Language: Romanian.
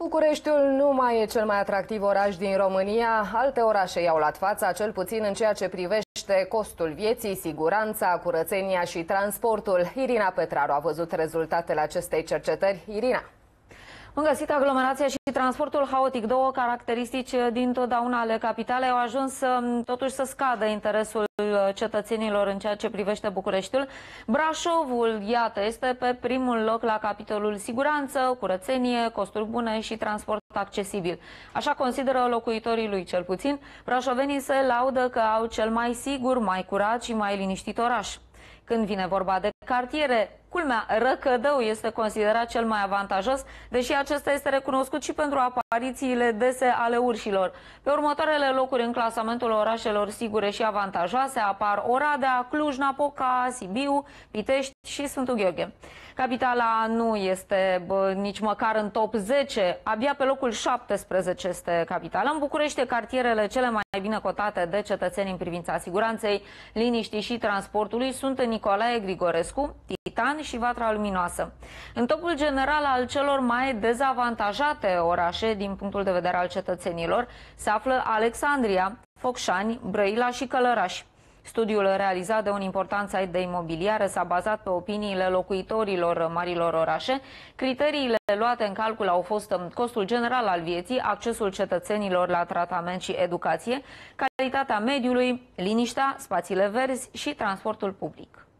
Bucureștiul nu mai e cel mai atractiv oraș din România. Alte orașe i-au luat fața, cel puțin în ceea ce privește costul vieții, siguranța, curățenia și transportul. Irina Petraru a văzut rezultatele acestei cercetări. Irina. Bun găsit! Aglomerația și transportul haotic, două caracteristici dintotdeauna ale capitalei, au ajuns totuși să scadă interesul cetățenilor în ceea ce privește Bucureștiul. Brașovul, iată, este pe primul loc la capitolul siguranță, curățenie, costuri bune și transport accesibil. Așa consideră locuitorii lui, cel puțin. Brașovenii se laudă că au cel mai sigur, mai curat și mai liniștit oraș. Când vine vorba de cartiere, culmea, Răcădău este considerat cel mai avantajos, deși acesta este recunoscut și pentru aparițiile dese ale urșilor. Pe următoarele locuri în clasamentul orașelor sigure și avantajoase apar Oradea, Cluj-Napoca, Sibiu, Pitești și Sfântul Gheorghe. Capitala nu este nici măcar în top 10, abia pe locul 17 este capitala. În București, cartierele cele mai bine cotate de cetățeni în privința siguranței, liniștii și transportului sunt Nicolae Grigorescu, Titan și Vatra Luminoasă. În topul general al celor mai dezavantajate orașe din punctul de vedere al cetățenilor se află Alexandria, Focșani, Brăila și Călăraș. Studiul realizat de un important site de imobiliare s-a bazat pe opiniile locuitorilor marilor orașe. Criteriile luate în calcul au fost costul general al vieții, accesul cetățenilor la tratament și educație, calitatea mediului, liniștea, spațiile verzi și transportul public.